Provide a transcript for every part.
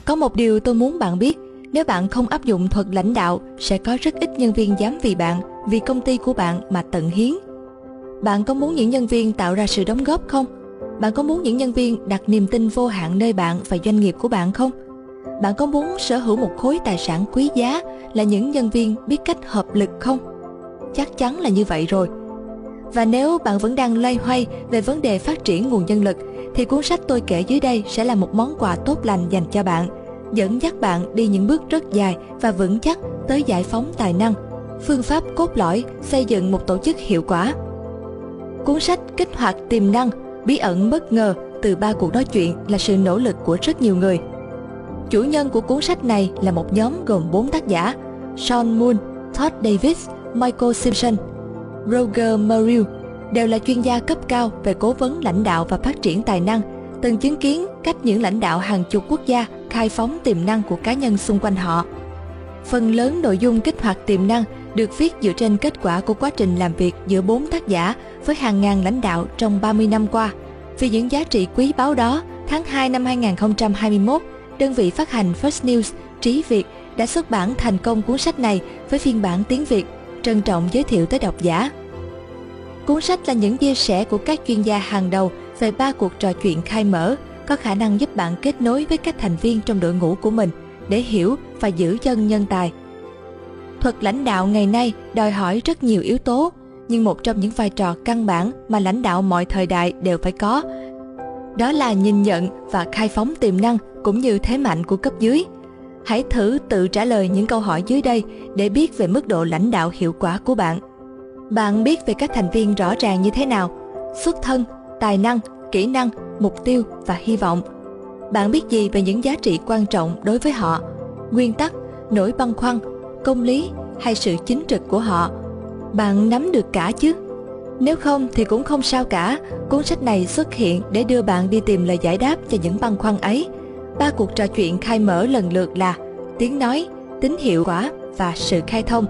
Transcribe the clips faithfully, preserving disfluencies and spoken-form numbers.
Có một điều tôi muốn bạn biết, nếu bạn không áp dụng thuật lãnh đạo, sẽ có rất ít nhân viên dám vì bạn, vì công ty của bạn mà tận hiến. Bạn có muốn những nhân viên tạo ra sự đóng góp không? Bạn có muốn những nhân viên đặt niềm tin vô hạn nơi bạn và doanh nghiệp của bạn không? Bạn có muốn sở hữu một khối tài sản quý giá là những nhân viên biết cách hợp lực không? Chắc chắn là như vậy rồi. Và nếu bạn vẫn đang loay hoay về vấn đề phát triển nguồn nhân lực, thì cuốn sách tôi kể dưới đây sẽ là một món quà tốt lành dành cho bạn, dẫn dắt bạn đi những bước rất dài và vững chắc tới giải phóng tài năng, phương pháp cốt lõi xây dựng một tổ chức hiệu quả. Cuốn sách Kích hoạt tiềm năng, bí ẩn bất ngờ từ ba cuộc nói chuyện là sự nỗ lực của rất nhiều người. Chủ nhân của cuốn sách này là một nhóm gồm bốn tác giả: Sean Moon, Todd Davis, Michael Simpson, Roger Murrell, đều là chuyên gia cấp cao về cố vấn lãnh đạo và phát triển tài năng, từng chứng kiến cách những lãnh đạo hàng chục quốc gia khai phóng tiềm năng của cá nhân xung quanh họ. Phần lớn nội dung kích hoạt tiềm năng được viết dựa trên kết quả của quá trình làm việc giữa bốn tác giả với hàng ngàn lãnh đạo trong ba mươi năm qua. Vì những giá trị quý báu đó, tháng hai năm hai nghìn không trăm hai mươi mốt, đơn vị phát hành First News Trí Việt đã xuất bản thành công cuốn sách này với phiên bản tiếng Việt, trân trọng giới thiệu tới độc giả. Cuốn sách là những chia sẻ của các chuyên gia hàng đầu về ba cuộc trò chuyện khai mở, có khả năng giúp bạn kết nối với các thành viên trong đội ngũ của mình để hiểu và giữ chân nhân tài. Thuật lãnh đạo ngày nay đòi hỏi rất nhiều yếu tố, nhưng một trong những vai trò căn bản mà lãnh đạo mọi thời đại đều phải có, đó là nhìn nhận và khai phóng tiềm năng cũng như thế mạnh của cấp dưới. Hãy thử tự trả lời những câu hỏi dưới đây để biết về mức độ lãnh đạo hiệu quả của bạn. Bạn biết về các thành viên rõ ràng như thế nào? Xuất thân, tài năng, kỹ năng, mục tiêu và hy vọng. Bạn biết gì về những giá trị quan trọng đối với họ? Nguyên tắc, nỗi băn khoăn, công lý hay sự chính trực của họ? Bạn nắm được cả chứ? Nếu không thì cũng không sao cả, cuốn sách này xuất hiện để đưa bạn đi tìm lời giải đáp cho những băn khoăn ấy. Ba cuộc trò chuyện khai mở lần lượt là tiếng nói, tính hiệu quả và sự khai thông.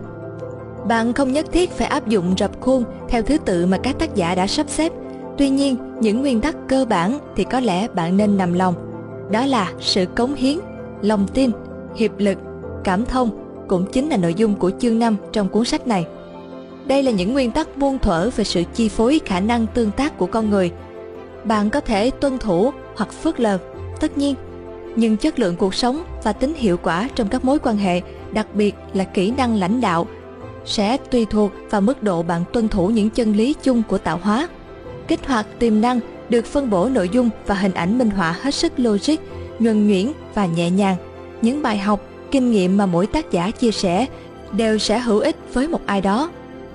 Bạn không nhất thiết phải áp dụng rập khuôn theo thứ tự mà các tác giả đã sắp xếp. Tuy nhiên, những nguyên tắc cơ bản thì có lẽ bạn nên nằm lòng. Đó là sự cống hiến, lòng tin, hiệp lực, cảm thông, cũng chính là nội dung của chương năm trong cuốn sách này. Đây là những nguyên tắc muôn thuở về sự chi phối khả năng tương tác của con người. Bạn có thể tuân thủ hoặc phớt lờ, tất nhiên, nhưng chất lượng cuộc sống và tính hiệu quả trong các mối quan hệ, đặc biệt là kỹ năng lãnh đạo, sẽ tùy thuộc vào mức độ bạn tuân thủ những chân lý chung của tạo hóa. Kích hoạt tiềm năng được phân bổ nội dung và hình ảnh minh họa hết sức logic, nhuần nhuyễn và nhẹ nhàng. Những bài học, kinh nghiệm mà mỗi tác giả chia sẻ đều sẽ hữu ích với một ai đó.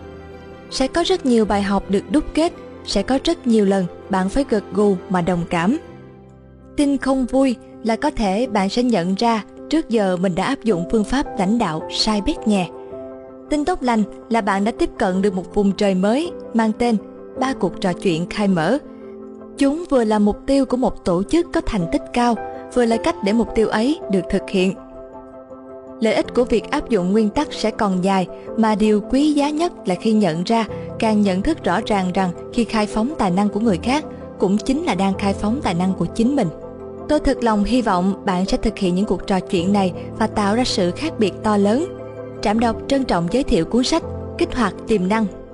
Sẽ có rất nhiều bài học được đúc kết, sẽ có rất nhiều lần bạn phải gật gù mà đồng cảm. Tin không vui là có thể bạn sẽ nhận ra trước giờ mình đã áp dụng phương pháp lãnh đạo sai bét nhè. Tin tốt lành là bạn đã tiếp cận được một vùng trời mới mang tên ba cuộc trò chuyện khai mở. Chúng vừa là mục tiêu của một tổ chức có thành tích cao, vừa là cách để mục tiêu ấy được thực hiện. Lợi ích của việc áp dụng nguyên tắc sẽ còn dài, mà điều quý giá nhất là khi nhận ra, càng nhận thức rõ ràng rằng khi khai phóng tài năng của người khác, cũng chính là đang khai phóng tài năng của chính mình. Tôi thực lòng hy vọng bạn sẽ thực hiện những cuộc trò chuyện này và tạo ra sự khác biệt to lớn. Trạm đọc trân trọng giới thiệu cuốn sách Kích hoạt tiềm năng.